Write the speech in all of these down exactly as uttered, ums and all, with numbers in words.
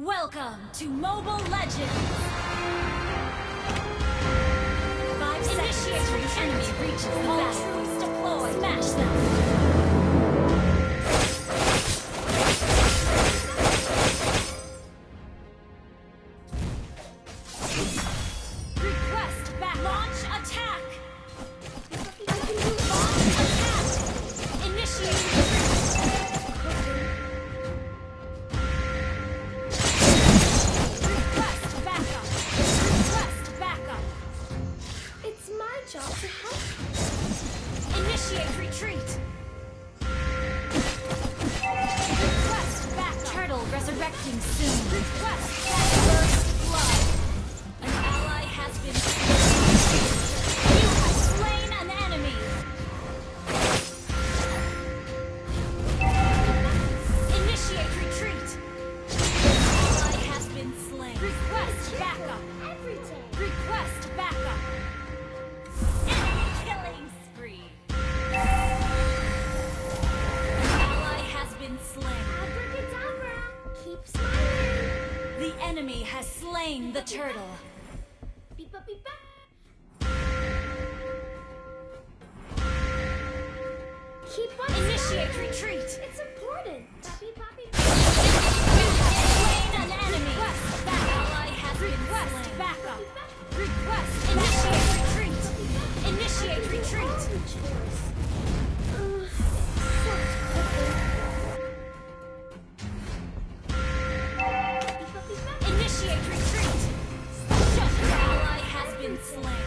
Welcome to Mobile Legends! Five seconds till the enemy reaches the battlefield. Deploy! Smash them! Request back! Launch attack! Launch attack! Initiate! Job to help. Initiate retreat. Request back. Turtle resurrecting soon. Request back. First blood. An ally has been slain. You have slain an enemy. Initiate retreat. An ally has been slain. Request backup. Everything. Request backup. Killing spree. An ally has been slain. Abracadabra. Keep smiling. The enemy has slain the turtle. Beepa beepa. Keep on Initiate smiling. retreat. It's important. Papi papi. You have slain an enemy. Request back. Ally has been slain. Backup. Request. Initiate retreat. Initiate retreat. Initiate retreat. Shut your ally has been slain.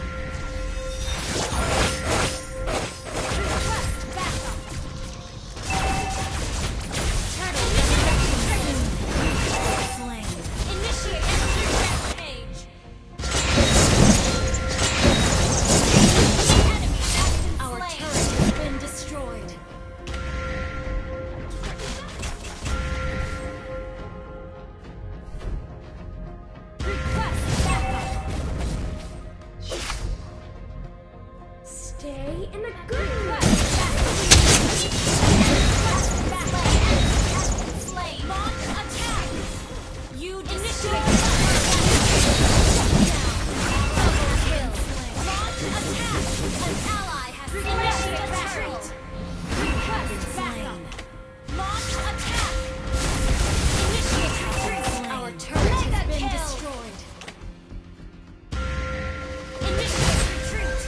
Request backup. Turtle resurrecting soon. Slain. Initiate rampage. Our turret has been destroyed. Request backup. Stay in the good Request backup. Request backup. Slain. Launch attack. You initiate. Double kill. Launch attack. An ally has initiated retreat. Request backup. Launch attack. Initiate retreat. Our turret has been destroyed. Initiate retreat.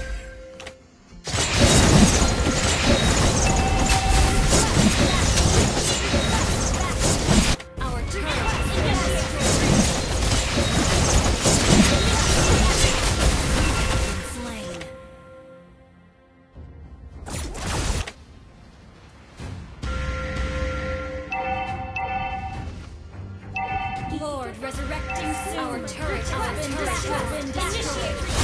Our turret has initiated retreat. Slain. Lord resurrecting soon. Our turret has been destroyed. Initiate retreat.